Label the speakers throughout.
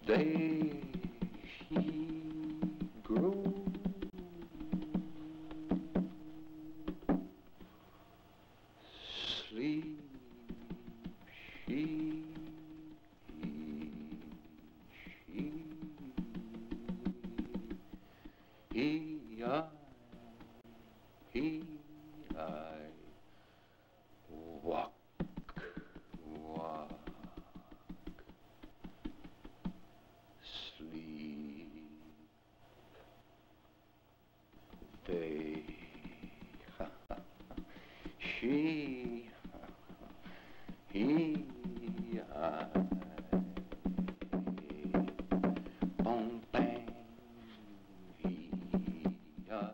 Speaker 1: day he grew, sleep she, he, he, I, walk, walk, sleep, they, she, he, I, bong bang, he, I,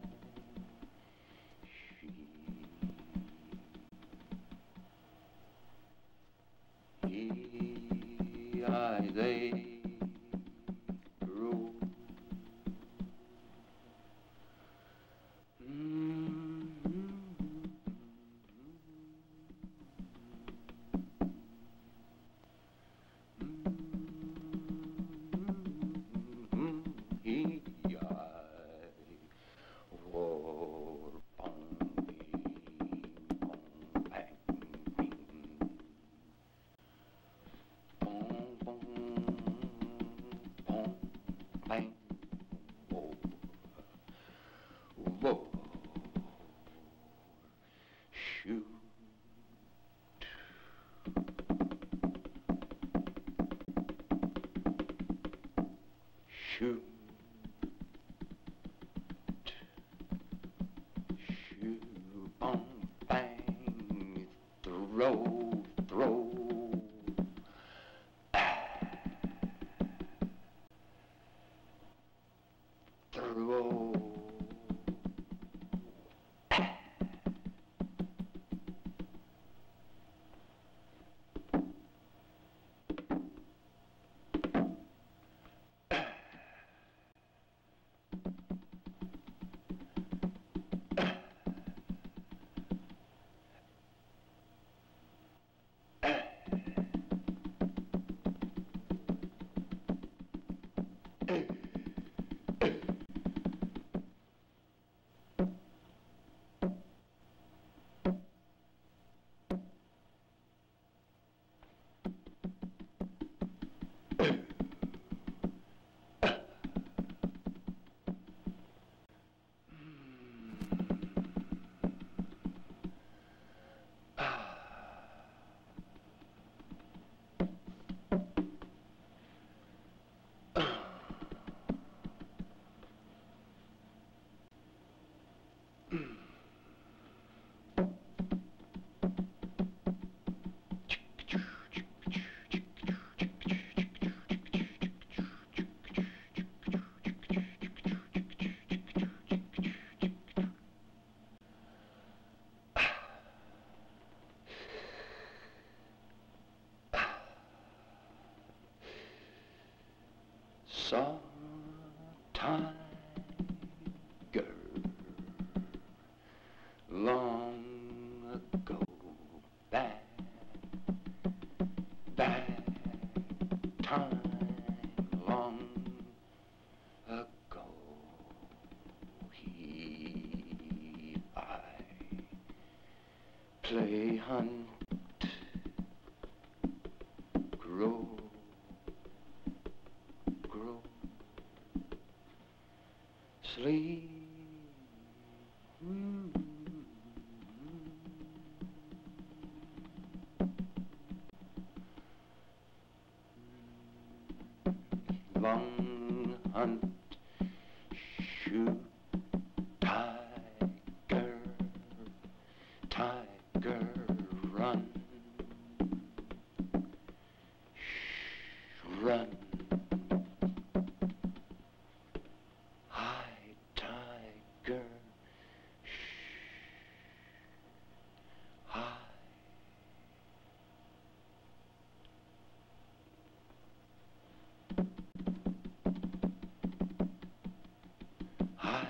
Speaker 1: she, he, I, they grew. He, I, war, bong, bong, bang, bong, bong, bong, bang, war, war, shoot, shoot, shoot, bong, bang, throw, throw, throw. Saw tiger long ago, back, back time long ago. He, I play hunt, grow, grow, sleep. Long hunt, shoot, tiger, tiger, run, run, hide, tiger, hide. Hide.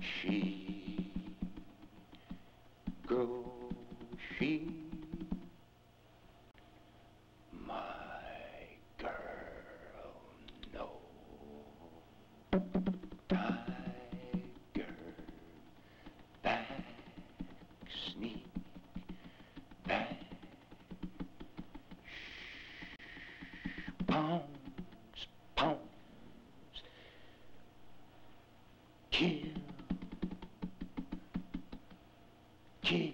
Speaker 1: She go, she, my girl, no. Tiger, back, sneak, back, pounds, pounds, kill, kill.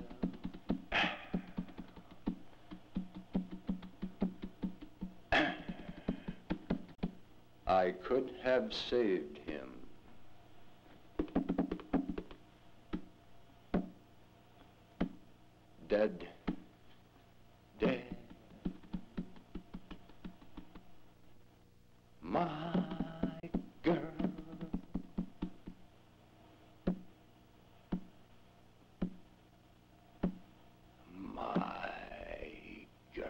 Speaker 1: I could have saved him. Dead, dead. My girl. My girl.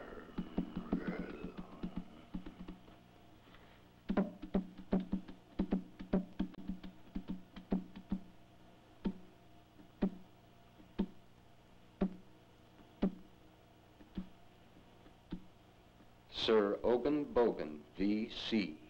Speaker 1: Sir Ogan Bogan, V.C.